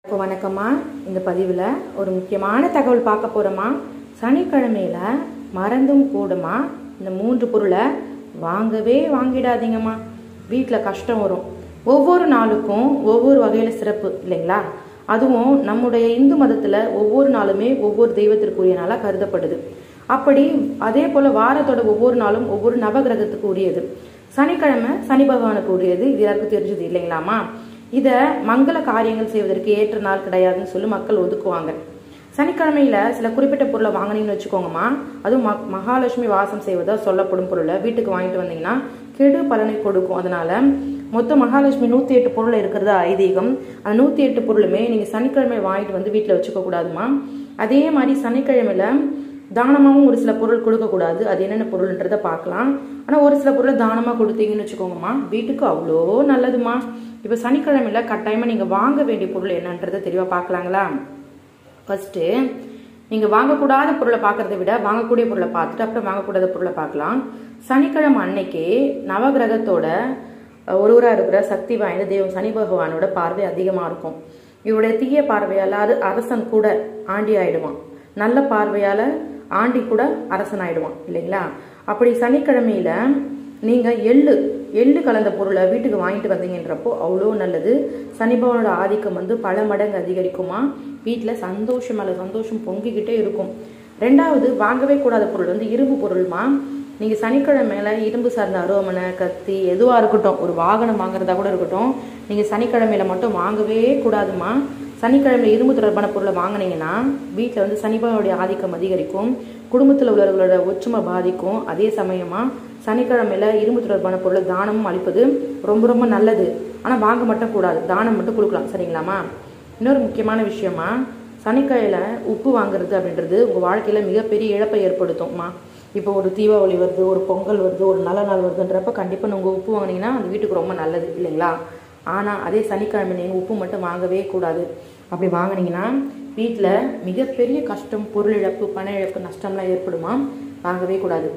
வணக்கம்மா. இந்த பதிவில் ஒரு முக்கியமான தகவல் பார்க்க போகிறோமா. சனிக்கிழமையில் மறந்தும் கூடுமா இந்த 3 பொருளை வாங்கிடாதீங்கம்மா. வீட்டில் கஷ்டம் வரும். ஒவ்வொரு நாளுக்கும் ஒவ்வொரு வகையில் சிறப்பு இல்லைங்களா. அதுவும் நம்முடைய இந்து மதத்தில் ஒவ்வொரு நாளுமே ஒவ்வொரு தெய்வத்திற்குரிய நாளாக கருதப்படுது. அப்படி அதே போல் வாரத்தோட ஒவ்வொரு நாளும் ஒவ்வொரு நவகிரகத்துக்கு உரியது. சனிக்கிழமை சனி பகவானுக்கு உரியது. இது யாருக்கும் தெரிஞ்சது இல்லைங்களாமா. இதை மங்கள காரியங்கள் செய்வதற்கு ஏற்ற நாள் கிடையாதுன்னு சொல்லி மக்கள் ஒதுக்குவாங்க. சனிக்கிழமையில சில குறிப்பிட்ட பொருளை வாங்கினீங்கன்னு வச்சுக்கோங்கம்மா. அதுவும் மகாலட்சுமி வாசம் செய்வதா சொல்லப்படும் பொருளை வீட்டுக்கு வாங்கிட்டு வந்தீங்கன்னா கெடு பலனை கொடுக்கும். அதனால மொத்தம் மகாலட்சுமி 108 பொருள் இருக்கிறது ஐதீகம். அந்த 108 பொருளுமே நீங்க சனிக்கிழமை வாங்கிட்டு வந்து வீட்டில் வச்சுக்க கூடாதுமா. அதே மாதிரி சனிக்கிழமையில தானமாகவும் ஒரு சில பொருள் கொடுக்கக்கூடாது. அது என்னென்ன பொருள்ன்றதை பார்க்கலாம். ஆனால் ஒரு சில பொருளை தானமாக கொடுத்தீங்கன்னு வச்சுக்கோங்கம்மா, வீட்டுக்கு அவ்வளோ நல்லதுமா. இப்போ சனிக்கிழமையில கட்டாயமாக நீங்கள் வாங்க வேண்டிய பொருள் என்னன்றதை தெளிவாக பார்க்கலாங்களா. ஃபர்ஸ்ட்டு நீங்கள் வாங்கக்கூடாத பொருளை பார்க்கறத விட வாங்கக்கூடிய பொருளை பார்த்துட்டு அப்புறம் வாங்கக்கூடாத பொருளை பார்க்கலாம். சனிக்கிழமை அன்னைக்கு நவகிரகத்தோட ஒருவராக இருக்கிற சக்தி வாய்ந்த தெய்வம் சனி பகவானோட பார்வை அதிகமாக இருக்கும். இவருடைய தீய பார்வையால் அரசன் கூட ஆண்டி ஆயிடுவான். நல்ல பார்வையால் ஆண்டி கூட அரசன் ஆயிடுவான் இல்லைங்களா. அப்படி சனிக்கிழமையில நீங்க எள்ளு கலந்த பொருளை வீட்டுக்கு வாங்கிட்டு வந்தீங்கன்றப்போ அவ்வளோ நல்லது. சனி பகவானோட ஆதிக்கம் பல மடங்கு அதிகரிக்குமா. வீட்டில் சந்தோஷம் மேல சந்தோஷம் பொங்கிக்கிட்டே இருக்கும். ரெண்டாவது வாங்கவே கூடாத பொருள் இரும்பு பொருள்மா. நீங்க சனிக்கிழமையில இரும்பு சார்ந்த அருவமனை கத்தி எதுவா இருக்கட்டும், ஒரு வாகனம் வாங்குறதா கூட இருக்கட்டும், நீங்க சனிக்கிழமையில மட்டும் வாங்கவே கூடாதுமா. சனிக்கிழமை இரும்பு தொடர்பான பொருளை வாங்கினீங்கன்னா வீட்டில் சனி பகவானுடைய ஆதிக்கம் அதிகரிக்கும். குடும்பத்தில் உள்ளவர்களோட ஒற்றுமை பாதிக்கும். அதே சமயமா சனிக்கிழமையில இரும்பு தொடர்பான பொருளை தானமும் அளிப்பது ரொம்ப ரொம்ப நல்லது. ஆனால் வாங்க மட்டும் கூடாது, தானம் மட்டும் கொடுக்கலாம். சரிங்களாமா. இன்னொரு முக்கியமான விஷயமா, சனிக்கிழமையில உப்பு வாங்குறது அப்படின்றது உங்கள் வாழ்க்கையில் மிகப்பெரிய இழப்பை ஏற்படுத்தும்மா. இப்போ ஒரு தீபாவளி வருது, ஒரு பொங்கல் வருது, ஒரு நல்ல நாள் வருதுன்றப்ப கண்டிப்பாக உங்கள் உப்பு வாங்கினீங்கன்னா அந்த வீட்டுக்கு ரொம்ப நல்லது இல்லைங்களா. ஆனால் அதே சனிக்கிழமை நீங்கள் உப்பு மட்டும் வாங்கவே கூடாது. அப்படி வாங்கினீங்கன்னா வீட்டில் மிகப்பெரிய கஷ்டம், பொருள் இழப்பு, பண இழப்பு, நஷ்டம்லாம் ஏற்படுமா. வாங்கவே கூடாது.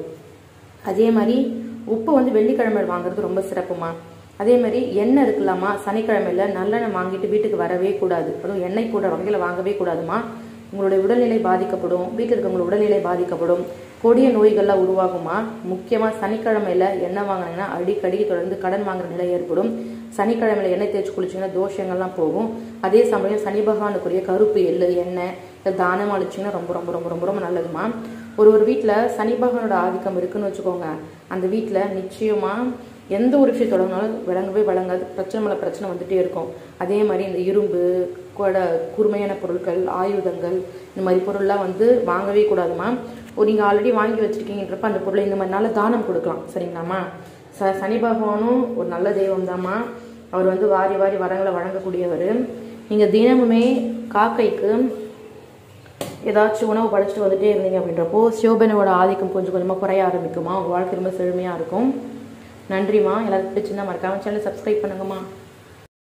அதே மாதிரி உப்பு வெள்ளிக்கிழமை வாங்குறது ரொம்ப சிறப்புமா. அதே மாதிரி எண்ணெய் இருக்குல்லாமா, சனிக்கிழமையில நல்லெண்ணெய் வாங்கிட்டு வீட்டுக்கு வரவே கூடாது. அதுவும் எண்ணெய் கூட வகையில் வாங்கவே கூடாதுமா. உங்களுடைய உடல்நிலை பாதிக்கப்படும். வீட்டில் இருக்கவங்களோட உடல்நிலை பாதிக்கப்படும். கொடிய நோய்கள்லாம் உருவாகுமா. முக்கியமாக சனிக்கிழமையில எண்ணெய் வாங்கினீங்கன்னா அடிக்கடி தொடர்ந்து கடன் வாங்குற நிலை ஏற்படும். சனிக்கிழமையில எண்ணெய் தேய்ச்சி குளிச்சிங்கன்னா தோஷங்கள்லாம் போகும். அதே சமயம் சனி பகவானுக்குரிய கருப்பு எள்ளு எண்ணெய் இதை தானமாக அழிச்சிங்கன்னா ரொம்ப ரொம்ப ரொம்ப ரொம்ப ரொம்ப நல்லதுமா. ஒரு வீட்டில் சனி பகவானோட ஆதிக்கம் இருக்குன்னு வச்சுக்கோங்க, அந்த வீட்டில் நிச்சயமாக எந்த ஒரு விஷயம் தொடங்கினாலும் விளங்கவே விளங்காது. பிரச்சனை மேலே பிரச்சனை வந்துட்டே இருக்கும். அதே மாதிரி இந்த இரும்பு கூர்மையான பொருட்கள், ஆயுதங்கள், இந்த மாதிரி பொருள்லாம் வாங்கவே கூடாதுமா. நீங்கள் ஆல்ரெடி வாங்கி வச்சிருக்கீங்கன்றப்ப அந்த பொருளை இந்த மாதிரினால தானம் கொடுக்கலாம். சரிங்களாம்மா. சனி பகவானும் ஒரு நல்ல தெய்வம் தாம்மா. அவர் வாரி வாரி வரங்களை வழங்கக்கூடியவர். நீங்கள் தினமுமே காக்கைக்கு ஏதாச்சும் உணவு படைச்சிட்டு வந்துட்டே இருந்தீங்க அப்படின்றப்போ சிவபெனோட ஆதிக்கம் கொஞ்சம் கொஞ்சமாக குறைய ஆரம்பிக்குமா. உங்கள் வாழ்க்கை ரொம்ப செழுமையாக இருக்கும். நன்றிம்மா. எல்லாருக்கும் பிடிச்சிருந்தா மறக்காம சேனல் சப்ஸ்கிரைப் பண்ணுங்கம்மா.